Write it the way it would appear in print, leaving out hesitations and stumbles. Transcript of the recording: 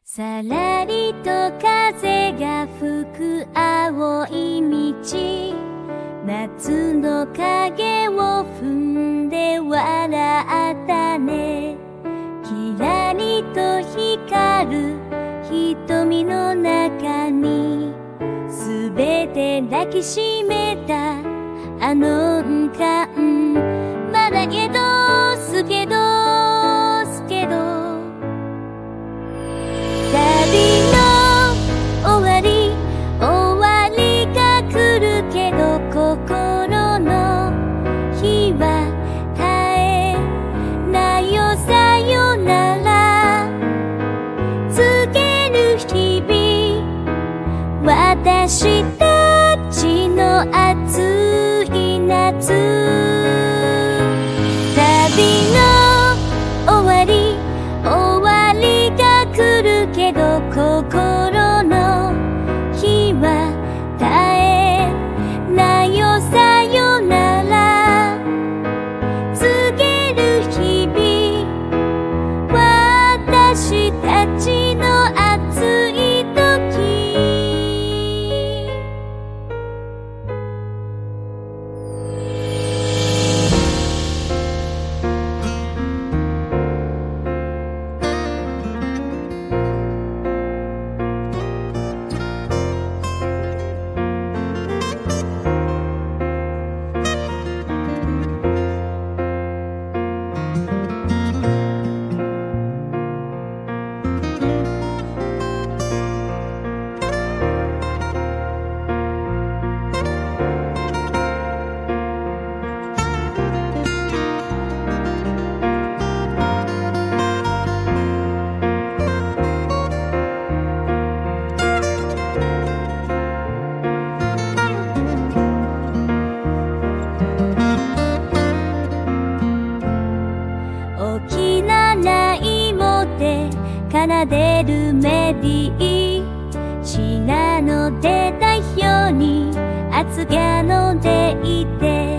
さらりと風が吹く青い道、夏の影を踏んで笑ったね。キラリと光る瞳の中にすべて抱きしめたあの瞬間、まだけどすけどすけど、旅の終わりが来るけど、心の日は絶えないよ。さよなら告げる日々、私たちの暑い夏。旅の終わりが来るけど、心の日は絶えないよ。さよなら告げる日々、私たちの暑い時。大きなないもて奏でるメディ、信濃で代表に厚がのでいて、